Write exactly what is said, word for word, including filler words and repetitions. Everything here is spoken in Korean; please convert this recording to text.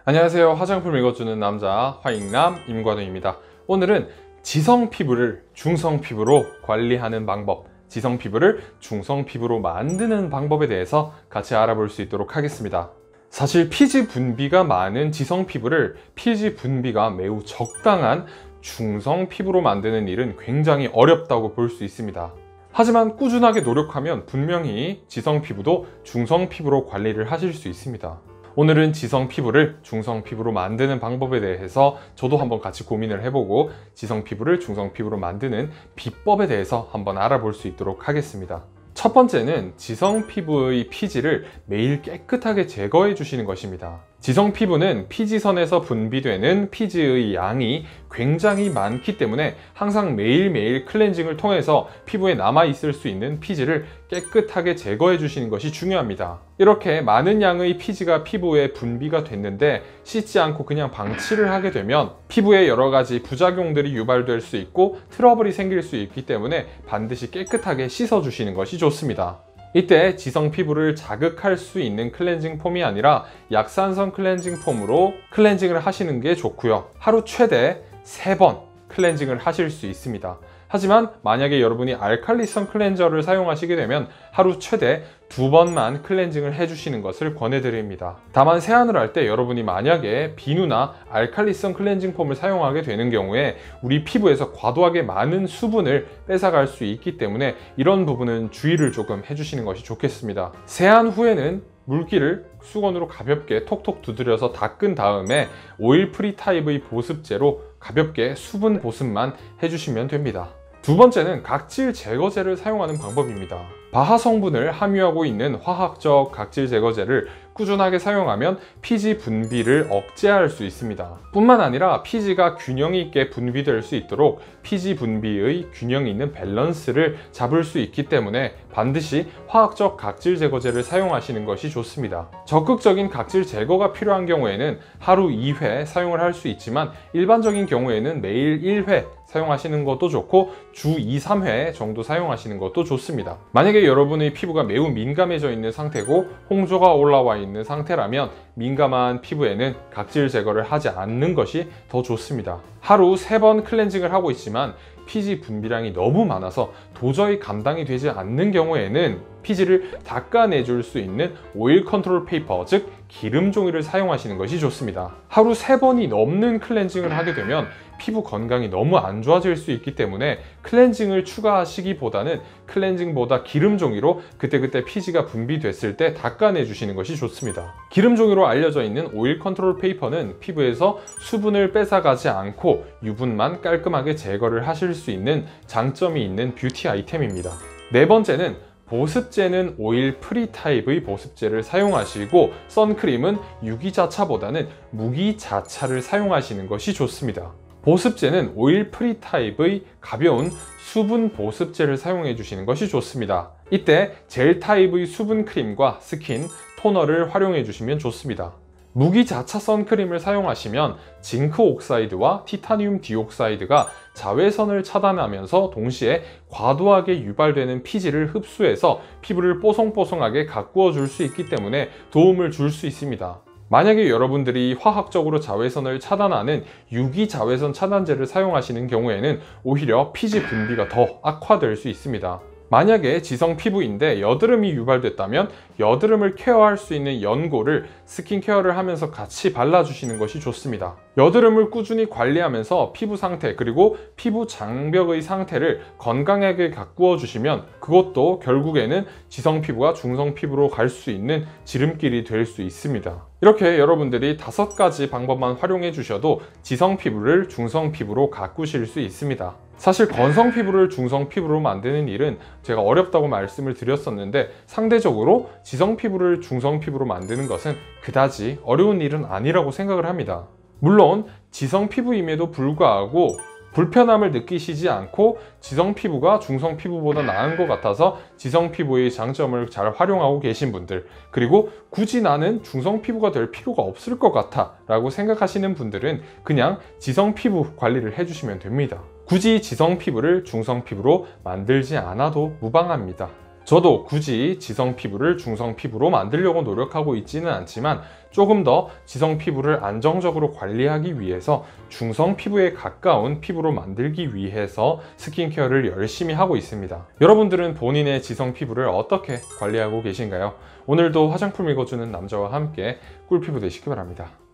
안녕하세요. 화장품 읽어주는 남자 화익남 임관우입니다. 오늘은 지성 피부를 중성 피부로 관리하는 방법, 지성 피부를 중성 피부로 만드는 방법에 대해서 같이 알아볼 수 있도록 하겠습니다. 사실 피지 분비가 많은 지성 피부를 피지 분비가 매우 적당한 중성 피부로 만드는 일은 굉장히 어렵다고 볼 수 있습니다. 하지만 꾸준하게 노력하면 분명히 지성 피부도 중성 피부로 관리를 하실 수 있습니다. 오늘은 지성 피부를 중성 피부로 만드는 방법에 대해서 저도 한번 같이 고민을 해보고 지성 피부를 중성 피부로 만드는 비법에 대해서 한번 알아볼 수 있도록 하겠습니다. 첫 번째는 지성 피부의 피지를 매일 깨끗하게 제거해 주시는 것입니다. 지성 피부는 피지선에서 분비되는 피지의 양이 굉장히 많기 때문에 항상 매일매일 클렌징을 통해서 피부에 남아있을 수 있는 피지를 깨끗하게 제거해 주시는 것이 중요합니다. 이렇게 많은 양의 피지가 피부에 분비가 됐는데 씻지 않고 그냥 방치를 하게 되면 피부에 여러 가지 부작용들이 유발될 수 있고 트러블이 생길 수 있기 때문에 반드시 깨끗하게 씻어 주시는 것이 좋습니다. 이때 지성 피부를 자극할 수 있는 클렌징 폼이 아니라 약산성 클렌징 폼으로 클렌징을 하시는 게 좋고요. 하루 최대 세 번 클렌징을 하실 수 있습니다. 하지만 만약에 여러분이 알칼리성 클렌저를 사용하시게 되면 하루 최대 두 번만 클렌징을 해주시는 것을 권해드립니다. 다만 세안을 할 때 여러분이 만약에 비누나 알칼리성 클렌징 폼을 사용하게 되는 경우에 우리 피부에서 과도하게 많은 수분을 뺏어갈 수 있기 때문에 이런 부분은 주의를 조금 해주시는 것이 좋겠습니다. 세안 후에는 물기를 수건으로 가볍게 톡톡 두드려서 닦은 다음에 오일 프리 타입의 보습제로 가볍게 수분 보습만 해주시면 됩니다. 두 번째는 각질 제거제를 사용하는 방법입니다. 바하 성분을 함유하고 있는 화학적 각질 제거제를 꾸준하게 사용하면 피지 분비를 억제할 수 있습니다. 뿐만 아니라 피지가 균형 있게 분비될 수 있도록 피지 분비의 균형 있는 밸런스를 잡을 수 있기 때문에 반드시 화학적 각질 제거제를 사용하시는 것이 좋습니다. 적극적인 각질 제거가 필요한 경우에는 하루 이 회 사용을 할 수 있지만 일반적인 경우에는 매일 일 회 사용하시는 것도 좋고 주 이, 삼 회 정도 사용하시는 것도 좋습니다. 만약에 여러분의 피부가 매우 민감해져 있는 상태고 홍조가 올라와 있는 상태라면 민감한 피부에는 각질 제거를 하지 않는 것이 더 좋습니다. 하루 세 번 클렌징을 하고 있지만 피지 분비량이 너무 많아서 도저히 감당이 되지 않는 경우에는 피지를 닦아내줄 수 있는 오일 컨트롤 페이퍼, 즉 기름 종이를 사용하시는 것이 좋습니다. 하루 세 번이 넘는 클렌징을 하게 되면 피부 건강이 너무 안 좋아질 수 있기 때문에 클렌징을 추가하시기보다는 클렌징보다 기름 종이로 그때그때 피지가 분비됐을 때 닦아내 주시는 것이 좋습니다. 기름 종이로 알려져 있는 오일 컨트롤 페이퍼는 피부에서 수분을 뺏어가지 않고 유분만 깔끔하게 제거를 하실 수 있는 장점이 있는 뷰티 아이템입니다. 네 번째는 보습제는 오일 프리 타입의 보습제를 사용하시고 선크림은 유기자차보다는 무기자차를 사용하시는 것이 좋습니다. 보습제는 오일 프리 타입의 가벼운 수분 보습제를 사용해 주시는 것이 좋습니다. 이때 젤 타입의 수분 크림과 스킨, 토너를 활용해 주시면 좋습니다. 무기자차 선크림을 사용하시면 징크 옥사이드와 티타늄 디옥사이드가 자외선을 차단하면서 동시에 과도하게 유발되는 피지를 흡수해서 피부를 뽀송뽀송하게 가꾸어 줄 수 있기 때문에 도움을 줄 수 있습니다. 만약에 여러분들이 화학적으로 자외선을 차단하는 유기 자외선 차단제를 사용하시는 경우에는 오히려 피지 분비가 더 악화될 수 있습니다. 만약에 지성 피부인데 여드름이 유발됐다면 여드름을 케어할 수 있는 연고를 스킨케어를 하면서 같이 발라주시는 것이 좋습니다. 여드름을 꾸준히 관리하면서 피부 상태 그리고 피부 장벽의 상태를 건강하게 가꾸어 주시면 그것도 결국에는 지성 피부가 중성 피부로 갈 수 있는 지름길이 될 수 있습니다. 이렇게 여러분들이 다섯 가지 방법만 활용해 주셔도 지성 피부를 중성 피부로 가꾸실 수 있습니다. 사실 건성 피부를 중성 피부로 만드는 일은 제가 어렵다고 말씀을 드렸었는데 상대적으로 지성 피부를 중성 피부로 만드는 것은 그다지 어려운 일은 아니라고 생각을 합니다. 물론 지성 피부임에도 불구하고 불편함을 느끼시지 않고 지성 피부가 중성 피부보다 나은 것 같아서 지성 피부의 장점을 잘 활용하고 계신 분들, 그리고 굳이 나는 중성 피부가 될 필요가 없을 것 같아 라고 생각하시는 분들은 그냥 지성 피부 관리를 해주시면 됩니다. 굳이 지성 피부를 중성 피부로 만들지 않아도 무방합니다. 저도 굳이 지성 피부를 중성 피부로 만들려고 노력하고 있지는 않지만 조금 더 지성 피부를 안정적으로 관리하기 위해서 중성 피부에 가까운 피부로 만들기 위해서 스킨케어를 열심히 하고 있습니다. 여러분들은 본인의 지성 피부를 어떻게 관리하고 계신가요? 오늘도 화장품 읽어주는 남자와 함께 꿀피부 되시기 바랍니다.